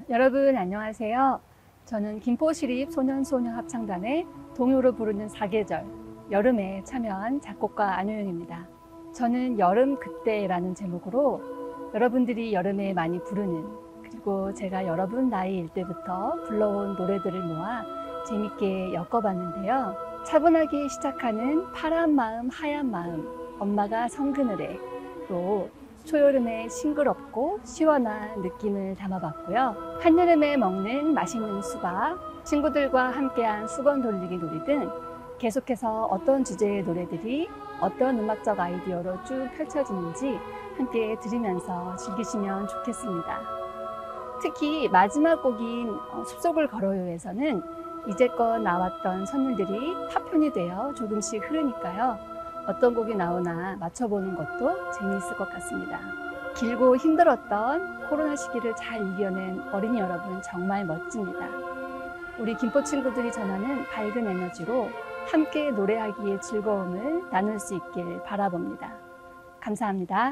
여러분 안녕하세요. 저는 김포시립 소년소녀합창단의 동요로 부르는 사계절, 여름에 참여한 작곡가 안효영입니다. 저는 여름 그때라는 제목으로 여러분들이 여름에 많이 부르는, 그리고 제가 여러분 나이일 때부터 불러온 노래들을 모아 재밌게 엮어봤는데요. 차분하게 시작하는 파란 마음 하얀 마음, 엄마가 성그늘에로 초여름에 싱그럽고 시원한 느낌을 담아봤고요. 한여름에 먹는 맛있는 수박, 친구들과 함께한 수건 돌리기 놀이 등 계속해서 어떤 주제의 노래들이 어떤 음악적 아이디어로 쭉 펼쳐지는지 함께 들으면서 즐기시면 좋겠습니다. 특히 마지막 곡인 숲속을 걸어요에서는 이제껏 나왔던 선율들이 파편이 되어 조금씩 흐르니까요. 어떤 곡이 나오나 맞춰보는 것도 재미있을 것 같습니다. 길고 힘들었던 코로나 시기를 잘 이겨낸 어린이 여러분 정말 멋집니다. 우리 김포 친구들이 전하는 밝은 에너지로 함께 노래하기의 즐거움을 나눌 수 있길 바라봅니다. 감사합니다.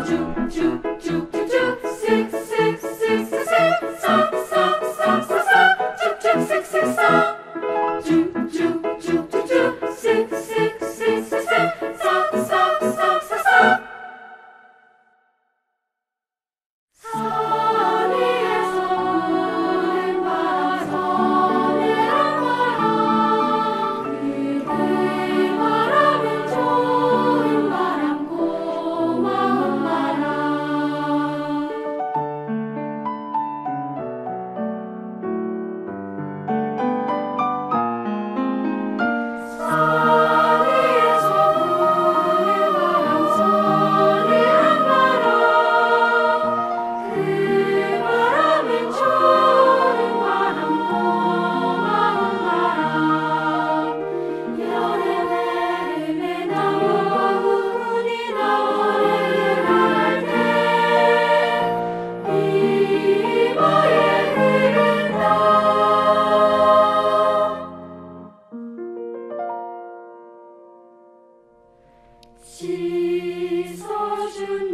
씻어준